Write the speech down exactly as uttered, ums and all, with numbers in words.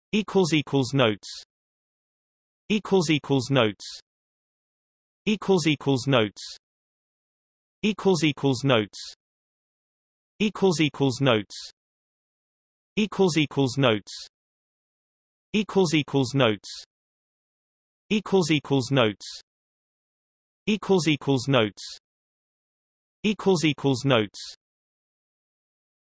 equals equals notes equals equals notes equals equals notes equals equals notes equals equals notes equals equals notes equals equals notes equals equals notes equals equals notes equals equals notes